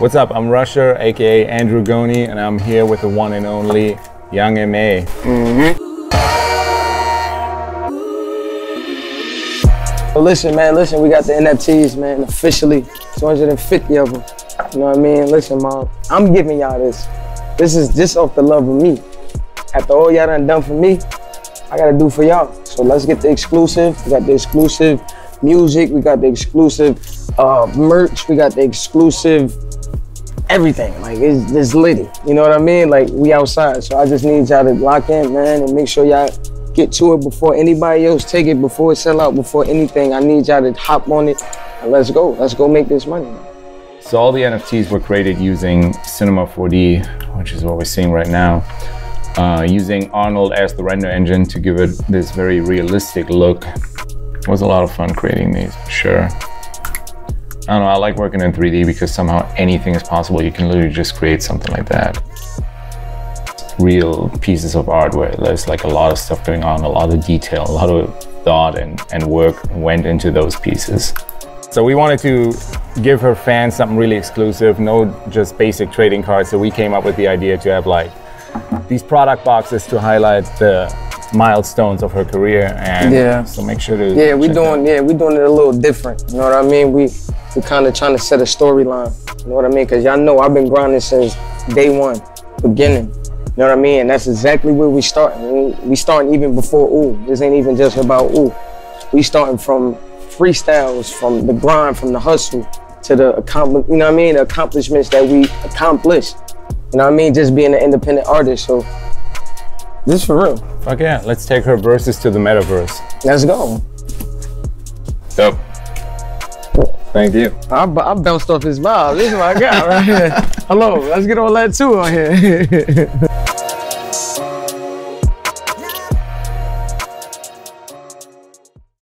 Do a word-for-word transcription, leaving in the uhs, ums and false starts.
What's up? I'm Rusher, aka Andrew Goni, and I'm here with the one and only Young M A. Mm-hmm. So listen, man, listen, we got the N F Ts, man, officially, two hundred fifty of them. You know what I mean? Listen, Mom, I'm giving y'all this. This is just off the love of me. After all y'all done done for me, I gotta do for y'all. So let's get the exclusive. We got the exclusive music, we got the exclusive uh, merch, we got the exclusive everything. Like, it's just litty, you know what I mean? Like, we outside, so I just need y'all to lock in, man, and make sure y'all get to it before anybody else take it, before it sell out, before anything. I need y'all to hop on it, and let's go. Let's go make this money, man. So all the N F Ts were created using Cinema four D, which is what we're seeing right now, uh, using Arnold as the render engine to give it this very realistic look. It was a lot of fun creating these, for sure. I don't know, I like working in three D because somehow anything is possible. You can literally just create something like that. Real pieces of art where there's like a lot of stuff going on, a lot of detail, a lot of thought and, and work went into those pieces. So we wanted to give her fans something really exclusive, no just basic trading cards. So we came up with the idea to have like these product boxes to highlight the milestones of her career, and yeah, so make sure to yeah we doing yeah we doing it a little different. You know what I mean? We we kind of trying to set a storyline. You know what I mean? Because y'all know I've been grinding since day one, beginning. You know what I mean? And that's exactly where we starting. We, we starting even before ooh. This ain't even just about ooh. We starting from freestyles, from the grind, from the hustle to the accomplishment. You know what I mean? The accomplishments that we accomplished. You know what I mean? Just being an independent artist. So this is for real. Fuck yeah, let's take her verses to the metaverse. Let's go. Dope. Thank you. I, I bounced off his vibe. This is my guy right here. Hello, let's get all that too on here.